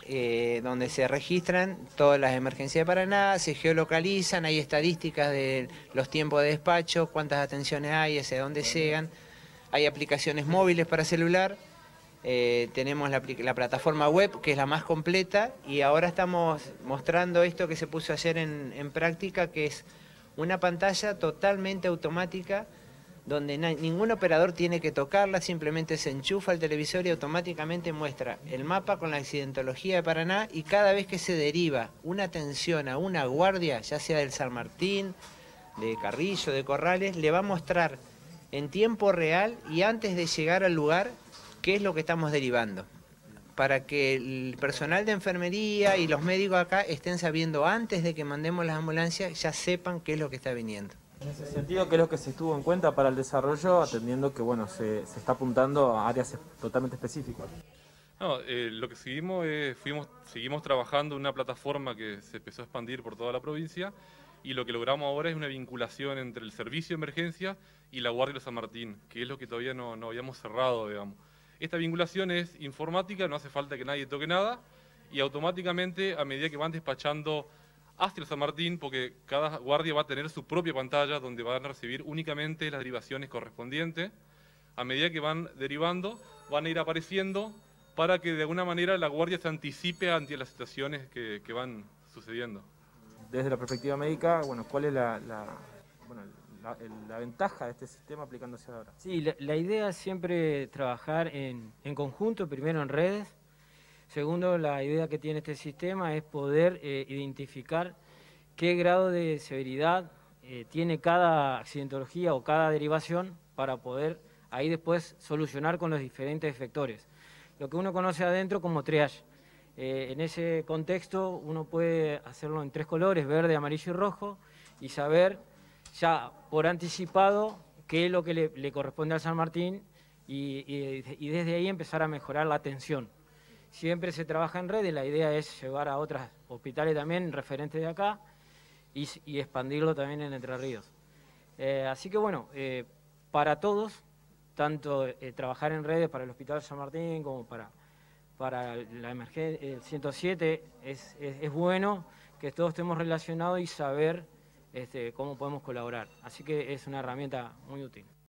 donde se registran todas las emergencias de Paraná, se geolocalizan, hay estadísticas de los tiempos de despacho, cuántas atenciones hay, hacia dónde llegan, hay aplicaciones móviles para celular, tenemos la plataforma web, que es la más completa, y ahora estamos mostrando esto que se puso ayer en práctica, que es una pantalla totalmente automática, donde ningún operador tiene que tocarla, simplemente se enchufa el televisor y automáticamente muestra el mapa con la accidentología de Paraná, y cada vez que se deriva una atención a una guardia, ya sea del San Martín, de Carrillo, de Corrales, le va a mostrar en tiempo real y antes de llegar al lugar qué es lo que estamos derivando, para que el personal de enfermería y los médicos acá estén sabiendo antes de que mandemos las ambulancias, ya sepan qué es lo que está viniendo. En ese sentido, ¿qué es lo que se tuvo en cuenta para el desarrollo, atendiendo que bueno, se está apuntando a áreas totalmente específicas? No, lo que seguimos seguimos trabajando en una plataforma que se empezó a expandir por toda la provincia, y lo que logramos ahora es una vinculación entre el servicio de emergencia y la Guardia de San Martín, que es lo que todavía no habíamos cerrado, digamos. Esta vinculación es informática, no hace falta que nadie toque nada, y automáticamente, a medida que van despachando hacia el San Martín, porque cada guardia va a tener su propia pantalla donde van a recibir únicamente las derivaciones correspondientes, a medida que van derivando, van a ir apareciendo para que de alguna manera la guardia se anticipe ante las situaciones que van sucediendo. Desde la perspectiva médica, bueno, ¿cuál es la ventaja de este sistema aplicándose ahora? Sí, la idea es siempre trabajar en conjunto, primero en redes. Segundo, la idea que tiene este sistema es poder identificar qué grado de severidad tiene cada accidentología o cada derivación para poder ahí después solucionar con los diferentes efectores. Lo que uno conoce adentro como triage. En ese contexto uno puede hacerlo en 3 colores, verde, amarillo y rojo, y saber ya por anticipado qué es lo que le corresponde al San Martín y desde ahí empezar a mejorar la atención. Siempre se trabaja en redes, la idea es llevar a otros hospitales también referentes de acá y expandirlo también en Entre Ríos. Así que bueno, para todos, tanto trabajar en redes para el Hospital San Martín como para la emergencia, el 107, es bueno que todos estemos relacionados y saber cómo podemos colaborar. Así que es una herramienta muy útil.